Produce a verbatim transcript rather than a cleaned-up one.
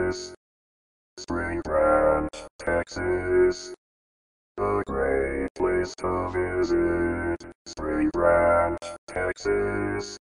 Texas. Spring Branch, Texas. A great place to visit. Spring Branch, Texas.